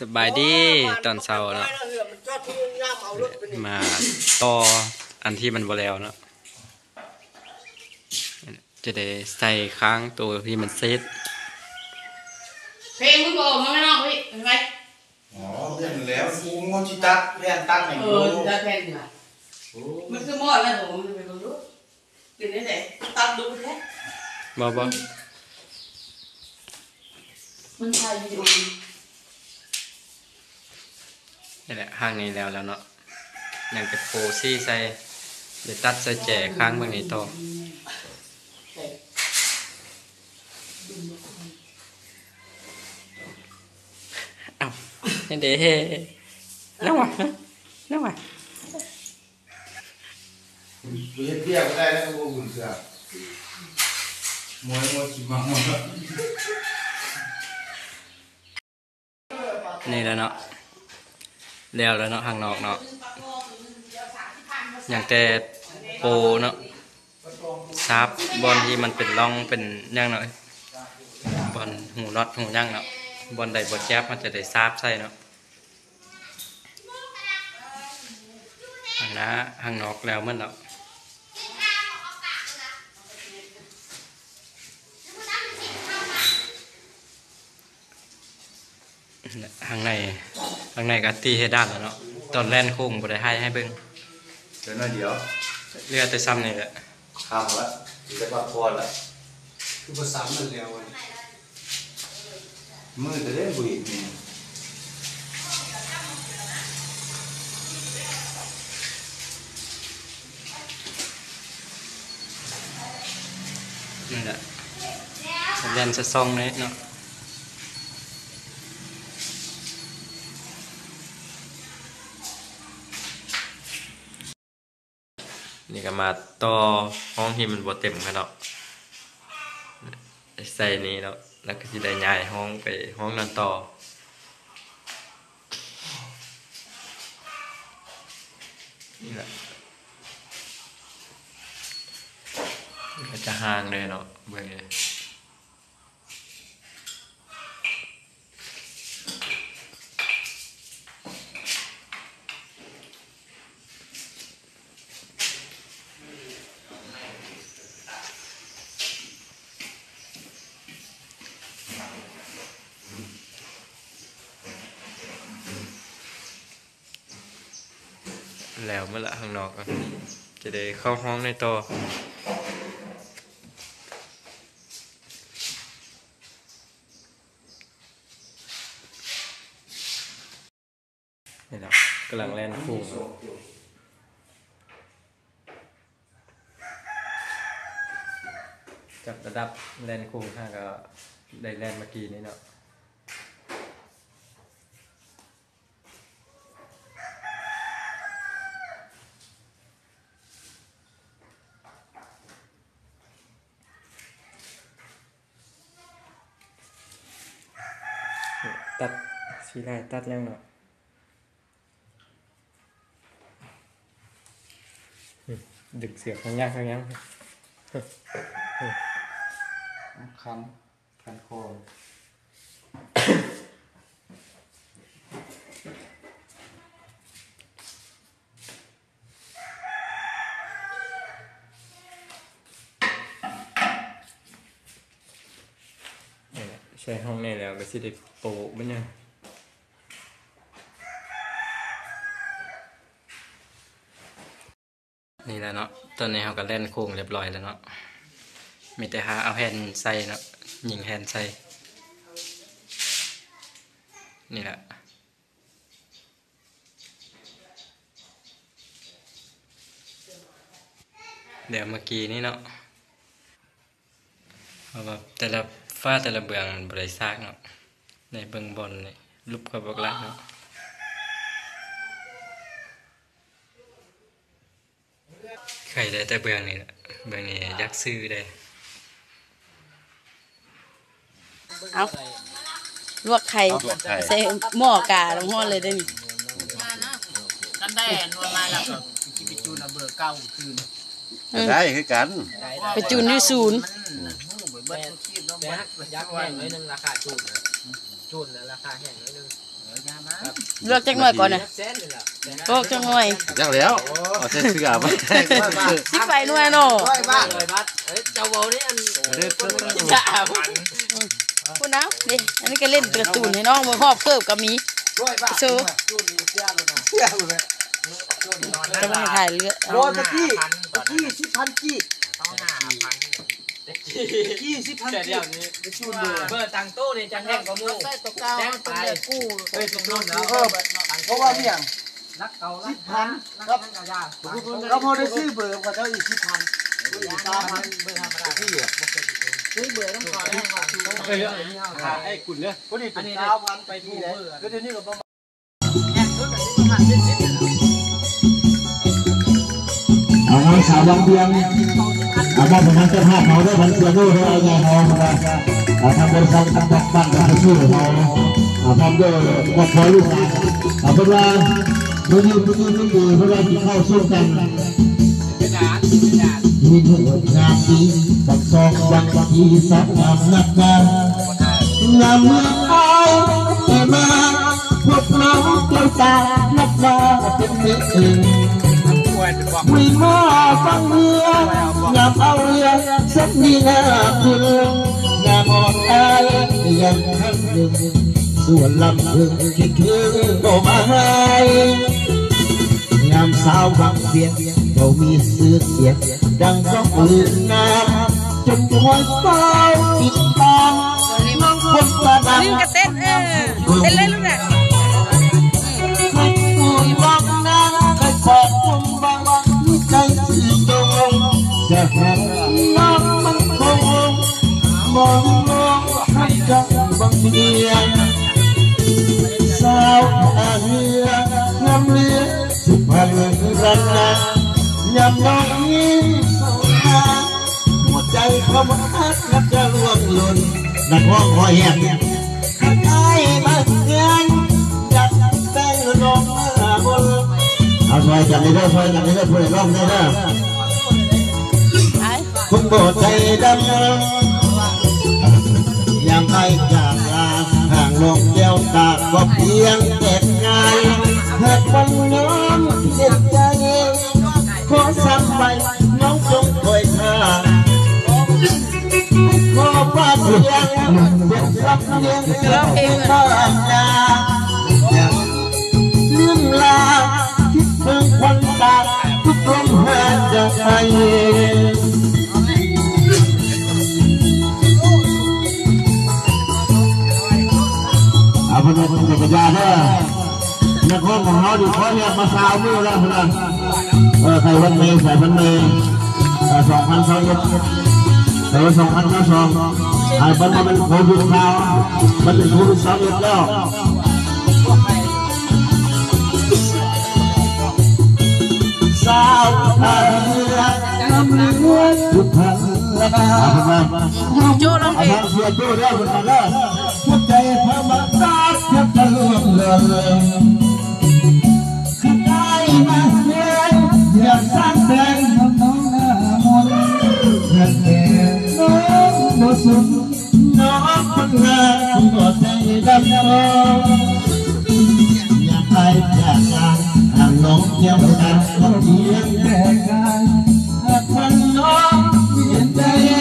สบายดีตอนเช้าเนาะมาต่ออันที่มันบ่แล้วเนาะจะได้ใส่ค้างตัวที่มันเซตเพลงมึงบอกมันไม่นอกพี่เห็นไหมอ๋อเรียนแล้วกูงงจิตัดเรียนตัดอย่างนี้จะแทนดีกว่ามันคือหม้อแล้วผมมันเป็นรู้กินได้ไหนตัดดูแท้บ่มันถ่ายวิดีโอนี่แหละห้างนี้แล้วเนาะยังจะโปซี่ใส่เดี๋ยวตัดใส่แจค้างบางนี้ต่อเอ้าเด้นั่งวะนั่งวะเรียนเรียกได้แล้วก็บุญเสือมวยขี่ม้านี่แล้วเนาะแล้วเนาะข้างนอกเนาะอย่างแต่โปเนาะซับบอลที่มันเป็นร่องเป็นย่างเนาะบอลหูน็อตหูย่างเนาะบอลใดบอลแจ๊บมันจะได้ซับใส่เนาะข้างหน้าข้างนอกแล้วมันเนาะข้างในก็ตีให้ด้านแล้วเนาะตอนแล่นโค้งบ่ได้ให้เบิ่งเดี๋ยวน้อยเดี๋ยวเรือแต่ซ้ำนี่แหละข้ามละจะพักผ่อนละคือภาษามันแล้วมือจะเล่นบุยนี่แหละเล่นจะซองเลยเนาะนี่ก็มาต่อห้องที่มันบ่เต็มกันเนาะใส่นี้เนาะแล้วก็จะได้ย้ายห้องไปห้องนั้นต่อนี่แหละก็จะห่างเลยเนาะเบิ่งเลยแล้วเมื่อละข้างนอกจะได้เข้าห้องในต่อนี่แหละกำลังแล่นคู่จับระดับแล่นคู่ถ้าก็ได้แล่นเมื่อกี้นี้เนาะตัดสีได้ตัดยังเนาะดึกเสียบข้างย่างคันคอใช้ห้องนี้แล้วก็สิได้โปะมันยังนี่แหละเนาะตอนนี้เราก็เล่นโค้งเรียบร้อยแล้วเนาะมีแต่หาเอาแฮนใส่เนาะยิงแฮนใส่นี่แหละเดี๋ยวเมื่อกี้นี่เนาะเพราะว่าแต่ละฟ้าแต่ละเบื้องมันบริษัทเนาะในเบื้องบนนี่รูปกับบอกลักเนาะไข่ได้แต่เบื้องนี่แหละเบื้องนี้ยักษ์ซื้อได้เอาลวกไข่ใส่หม้อกาแล้วหม้อเลยได้นี่กันได้นวลมาแล้วก็กินไปจูนเบอร์เก้าคืนได้คือกันไปจูนที่ศูนย์ยักษ์แห้งน้อยนึงราคาจูนแล้วราคาแห้งน้อยนึงเลือกจักหน่อยก่อนนะโลกจักหน่อยจักแล้วเอาใส่เสื้อมาสิไปหน่อยเนาะเจ้าโบนี่อันพูดนะนี่อันนี้ก็เล่นการ์ตูนให้น้องมือหอบเคิบกับมีโชว์จะมาถ่ายเรือโดนตะกี้10,000กี้ต้อง5,000 กี้10,000กี้ไปชูนเลยเบอร์ตังตู้นี่จะแห้งก็มู่แจ้งไปกู้เฮ้ยตรงนู้นนะเพราะว่าเมี่ยงรักเก่ารัก 10,000ครับเราพอได้ซื้อเบอร์กับเจ้าอีก10,000อีก3,000 เบอร์ธรรมดาที่อ่ะซื้อเบอร์ต้องขอแห้งก่อนไปเยอะไอ้กุ่นเนี่ยคนนี้เป็น9,000ไปที่แล้วแล้วเดี๋ยวนี้ก็ประมาณแห้งรุ่นแบบนี้ประมาณ10เลยเอาไงสาวบางเบียงเอาบ้านประมาณจะห้าเขาได้พันเสียโน่ได้ไงเขาทำบริษัททำบ้านกันชื่อเขาทำด้วยก็พอลูกเอาเป็นว่าไม่ยืนเพราะว่าที่เข้าสู้กันมีเงินงานดีบักซองบักทีสักงามนักงานงามเมืองไทยแต่มาพวกน้องเจ้าตานักมาเป็นเมืองวิ่งมาฟังเรืออยากเอาเรือสักนีหน้าคุณอยากอ่อนอายยังครั้งหนึ่งส่วนลำพึงคิดถึงก็มาให้งามสาวบางเพียงเรามีสื่อเสียงดังร้องอื่นน้ำจนหัวเฝ้าติดตามน้องคนประดับลิ้นกระเต้นเต้นเล่นลูกน่ะเคยพูดบอกนะเคยบอกผมว่ารู้ใจสื่อตรงจะหักน้องมันคงมองลงหักจังบางเพียงสาวอาเรืองามเรือสุพรรณรัตนะยามน้องยิ้มสาวนาหัวใจเขามันฮักนับจะล่วงหล่นนักร้องคอยแหบขัดใจมาเกินอยากแต่งลงมาบนเอาซอยจับในเรื่องซอยจับในเรื่องผู้ใดร้องได้นะคุณโบใจดำยามไปจากลาห่างลงเดียวตาก็เพียงแต่งานหากวันน้องเด็ดใจขอสั่งไปน้องจงคอยท่าขอฝากเสียงเป็นสักเลี้ยงเสียงบ้านนาลืมลาคิดถึงควันตาทุกลมหายใจเอาพนักงานจักรยานเนี่ยนักร้องของเขาดิเขาเนี่ยมาสาวมือแล้วพนักใครวันเมย์ใส่วันเมย์2021แต่ว่า2022ไอ้ปัญหามันโควิดข่าวมันเป็นโควิด21แล้วสาวอาเรือนำเรือทุกทางละมาโจร้องเพลงเสียโจ้ได้คนละละหัวใจธรรมดาแทบจะล่วงเลยข้าได้มาเสียอยากสร้างแสงทำน้องหน้ามนอยากแก่น้องบ่สุดน้องคนงามบ่ใจดำน้องอยากไปจากงานทางน้องเที่ยวกันก็เพียงแต่กายหากวันน้องเปลี่ยนใจ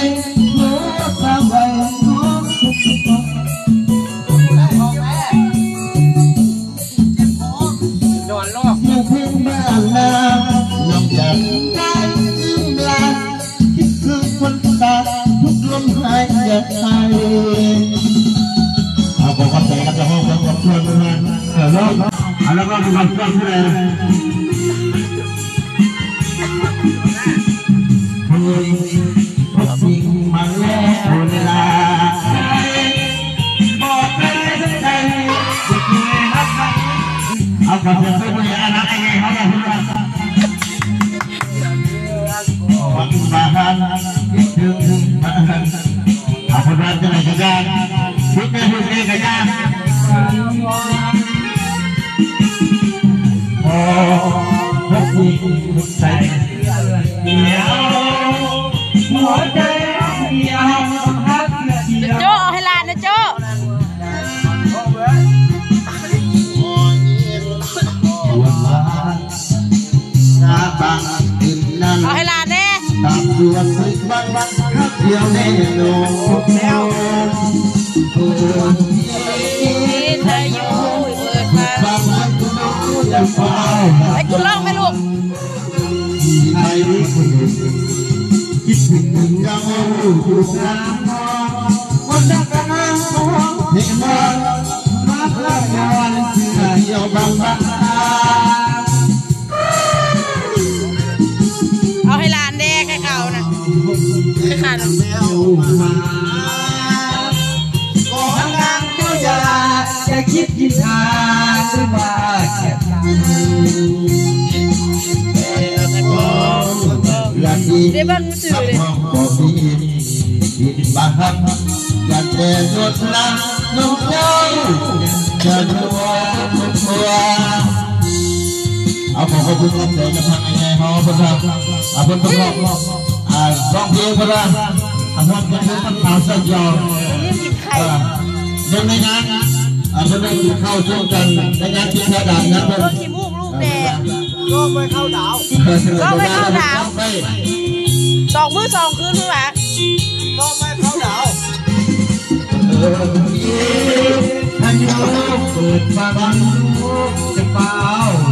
นอนรอบยังเพิ่งบ้านนาน้องอยากได้ยิ้มลาคิดถึงคนตาทุกลมหายใจเอาบอกว่าแต่กันจะห้องกับชวนมาแล้วก็มีความสุขที่ไหนเฮ้ยพบสิ่งมาแล้วเวลาบอกไปสักใจจะคุยรักกันเอาความสุขไปคุยอะไรไงเขาบอกว่าวันมาคิดถึงมาเอาคนรักจะไหนกันกันคิดไปพูดเองกันยังโอ้พบสิ่งใส่เดียวหัวใจเดียวฮักเดียวโจเอาให้หลานนะโจตัวสิบังข้าเดียวแน่นอนแล้วนี่เธออยู่เปิดมาบางวันก็น้องจะเฝ้าไอ้คุณร้องไหมลูกที่ไหนคนหนึ่งคิดถึงเราอยู่กลางมองวันนักการเมืองเห็นมันมาพลาดกันเที่ยวบางบ้านเอาให้หลานแดกให้เขานะให้ขาดของงานเจ้าอย่าจะคิดยินทาหรือว่าแค่ตังและดีได้บ้านมือถือเลยก็มีดินบ้านอยากแต่ยศน้ำนุ่งเจ้าจะรัวตัวเอาขอบคุณครับเดี๋ยวจะพักยังไงฮะพ่อครับเอาเป็นประกอบร้องเพลงก็ได้เอาพอเป็นเพลงตั้งข่าวสักยอมนี่กินไข่ยังในงานเพื่อนได้กินข้าวช่วงกันในงานที่กระดาษนะเพื่อนรถขี้มูกลูกแดงก็ไปเข้าดาว 2 มื้อ 2 คืนพี่หวะก็ไปเข้าดาวท่านโยมเปิดฟังจะเปล่า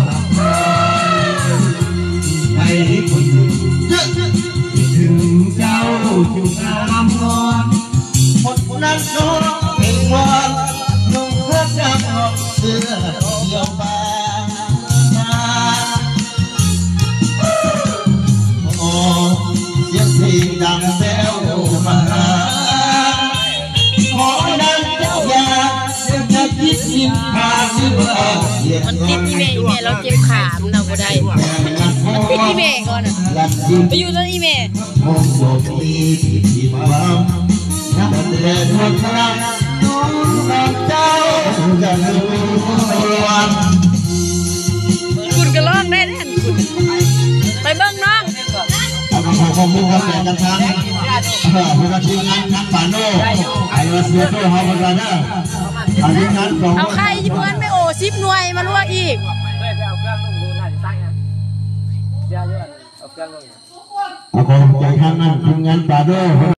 ให้คนถึงเจ้าอยู่งามงอนคนนั้นโน้เองวันนุ่งเสื้อจำเสื้อเดี่ยวบางโอ้เสียงเพลงดังแซวมาขอดังเจ้าอย่าจะคิดยิ่งพาสิว่ามันติดอีเมย์เราเจ็บขามันเอาบ่ได้มันติดอีเมย์ก่อนอ่ะไปอยู่ต้นอีเมย์มองโลกนี้ที่ความนับแต่ดวงพลังน้องเจ้าจะรู้วันคุณก็ร้องได้แน่คุณไปเบิ่งน้องเอาขอข้อมูลครับแต่กันทั้งผู้กทีมงานนักป่าโน่ไอ้วัสดุโต้เฮากันนะอันนี้งานของเอาไข่ที่เพื่อนไม่โอ้10 หน่วยมาลวกอีกเอาของใจทางนั้นทีมงานป่าโน่